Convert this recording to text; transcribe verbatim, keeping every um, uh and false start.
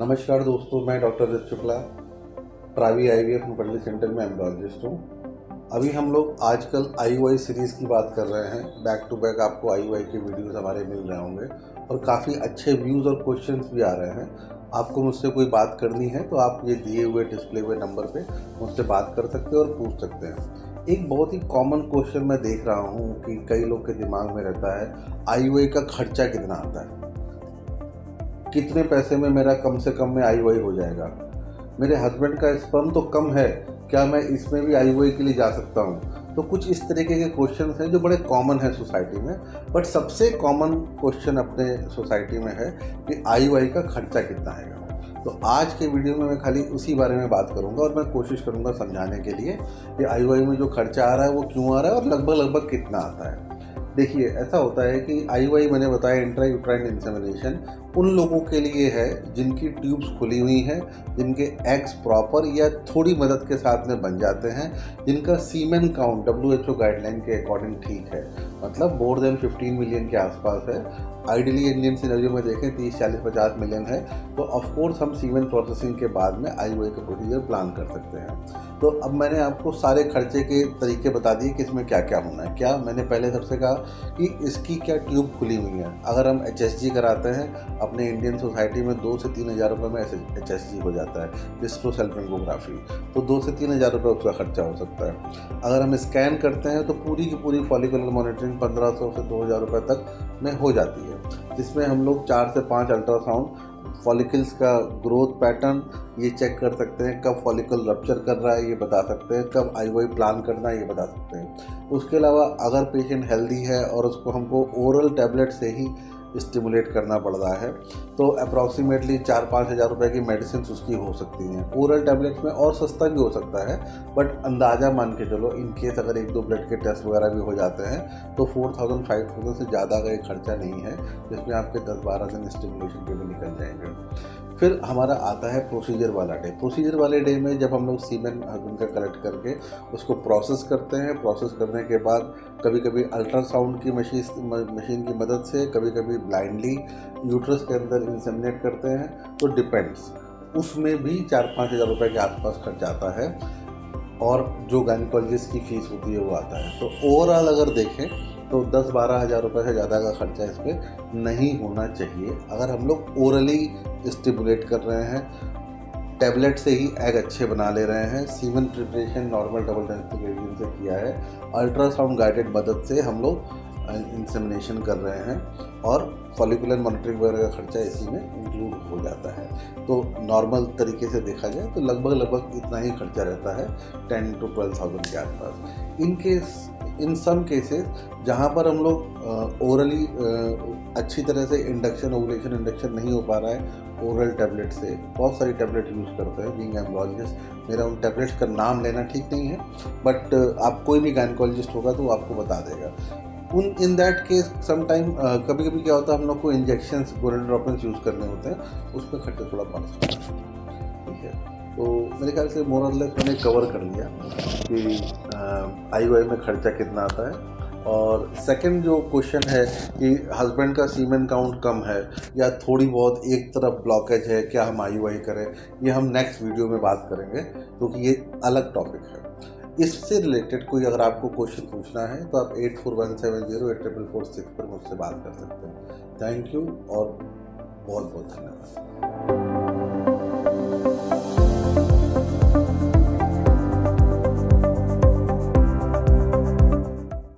नमस्कार दोस्तों, मैं doctor Rit Shukla, Pravi IVF fertility centre में एम्ब्रियोलॉजिस्ट हूँ। अभी हम लोग आजकल आईयूआई सीरीज़ की बात कर रहे हैं। बैक टू बैक आपको आईयूआई के वीडियोस हमारे मिल रहे होंगे और काफ़ी अच्छे व्यूज़ और क्वेश्चंस भी आ रहे हैं। आपको मुझसे कोई बात करनी है तो आप ये दिए हुए डिस्प्ले हुए नंबर पे मुझसे बात कर सकते हैं और पूछ सकते हैं। एक बहुत ही कॉमन क्वेश्चन मैं देख रहा हूँ कि कई लोग के दिमाग में रहता है, आईयूआई का खर्चा कितना आता है, कितने पैसे में मेरा कम से कम में आईयूआई हो जाएगा, मेरे हस्बैंड का स्पर्म तो कम है, क्या मैं इसमें भी आईयूआई के लिए जा सकता हूँ। तो कुछ इस तरीके के क्वेश्चन हैं जो बड़े कॉमन है सोसाइटी में। बट सबसे कॉमन क्वेश्चन अपने सोसाइटी में है कि आईयूआई का खर्चा कितना आएगा। तो आज के वीडियो में मैं खाली उसी बारे में बात करूंगा और मैं कोशिश करूंगा समझाने के लिए कि आईयूआई में जो खर्चा आ रहा है वो क्यों आ रहा है और लगभग लगभग कितना आता है। देखिए, ऐसा होता है कि आईयूआई मैंने बताया इंट्रायूट्राइन इंसेमिनेशन उन लोगों के लिए है जिनकी ट्यूब्स खुली हुई हैं, जिनके एग्स प्रॉपर या थोड़ी मदद के साथ में बन जाते हैं, जिनका सीमेन काउंट डब्ल्यूएचओ गाइडलाइन के अकॉर्डिंग ठीक है, मतलब मोर देन पंद्रह मिलियन के आसपास है। आइडियली इंडियन सिनेरियो में देखें तीस चालीस पचास मिलियन है, तो ऑफकोर्स हम सीमेन प्रोसेसिंग के बाद में आईयूआई का प्रोसीजर प्लान कर सकते हैं। तो अब मैंने आपको सारे खर्चे के तरीके बता दिए कि इसमें क्या क्या होना है। क्या मैंने पहले सबसे कहा कि इसकी क्या ट्यूब खुली हुई है। अगर हम एचएसजी कराते हैं अपने इंडियन सोसाइटी में दो से तीन हज़ार रुपये में एचएसजी हो जाता है, हिस्टेरोसेल्पिंगोग्राफी, तो दो से तीन हज़ार रुपये उसका खर्चा हो सकता है। अगर हम स्कैन करते हैं तो पूरी की पूरी फॉलिकुलर मॉनिटरिंग पंद्रह सौ से दो हज़ार रुपये तक में हो जाती है, जिसमें हम लोग चार से पाँच अल्ट्रासाउंड फॉलिकल्स का ग्रोथ पैटर्न ये चेक कर सकते हैं, कब फॉलिकल रप्चर कर रहा है ये बता सकते हैं, कब आईयूआई प्लान करना है ये बता सकते हैं। उसके अलावा अगर पेशेंट हेल्दी है और उसको हमको ओरल टैबलेट से ही स्टिमुलेट करना पड़ रहा है तो अप्रॉक्सीमेटली चार पाँच हज़ार रुपये की मेडिसिन उसकी हो सकती हैं। ओरल टैबलेट्स में और सस्ता भी हो सकता है, बट अंदाज़ा मान के चलो इन केस अगर एक दो ब्लड के टेस्ट वगैरह भी हो जाते हैं तो फोर थाउजेंड फाइव थाउजेंड से ज़्यादा का एक खर्चा नहीं है, जिसमें आपके दस बारह दिन स्टिमुलेशन के भी निकल जाएंगे। फिर हमारा आता है प्रोसीजर वाला डे। प्रोसीजर वाले डे में जब हम लोग सीमेन हस्बैंड का कलेक्ट करके उसको प्रोसेस करते हैं, प्रोसेस करने के बाद कभी कभी अल्ट्रासाउंड की मशीन मशीन की मदद से, कभी कभी ब्लाइंडली यूट्रस के अंदर इंसेमिनेट करते हैं, तो डिपेंड्स, उसमें भी चार पाँच हज़ार रुपये के आसपास खर्च आता है और जो गायनेकोलॉजिस्ट की फ़ीस होती है वो आता है। तो ओवरऑल अगर देखें तो दस बारह हज़ार रुपये से ज़्यादा का खर्चा इस पर नहीं होना चाहिए अगर हम लोग ओरली स्टिमुलेट कर रहे हैं, टैबलेट से ही एग अच्छे बना ले रहे हैं, semen preparation normal double densification से किया है, अल्ट्रासाउंड गाइडेड मदद से हम लोग इंसेमिनेशन कर रहे हैं और फॉलिकुलर मॉनिटरिंग वगैरह का खर्चा इसी में इंक्लूड हो जाता है। तो नॉर्मल तरीके से देखा जाए तो लगभग लगभग इतना ही खर्चा रहता है, टेन टू ट्वेल्व थाउजेंड के आसपास। In case in some cases जहाँ पर हम लोग ओरली अच्छी तरह से इंडक्शन ओवुलेशन इंडक्शन नहीं हो पा रहा है ओरल टैबलेट से, बहुत सारी टैबलेट यूज़ करते हैं बीइंग एम्ब्रियोलॉजिस्ट, मेरा उन टैबलेट्स का नाम लेना ठीक नहीं है, बट आप कोई भी गायनेकोलॉजिस्ट होगा तो वो आपको बता देगा। उन in that case some time कभी कभी क्या होता है हम लोग को इंजेक्शंस गोल्डन ड्रॉपिंग्स यूज़ करने होते हैं, उसमें खर्चा थोड़ा बढ़ सकता है। ठीक है, तो मेरे ख्याल से मोर और लेस मैंने कवर कर लिया कि आईयूआई में खर्चा कितना आता है। और सेकंड जो क्वेश्चन है कि हस्बैंड का सीमेन काउंट कम है या थोड़ी बहुत एक तरफ ब्लॉकेज है, क्या हम आईयूआई करें, ये हम नेक्स्ट वीडियो में बात करेंगे क्योंकि तो ये अलग टॉपिक है। इससे रिलेटेड कोई अगर आपको क्वेश्चन पूछना है तो आप eight four one seven zero eight triple four six पर मुझसे बात कर सकते हैं। थैंक यू और बहुत बहुत धन्यवाद।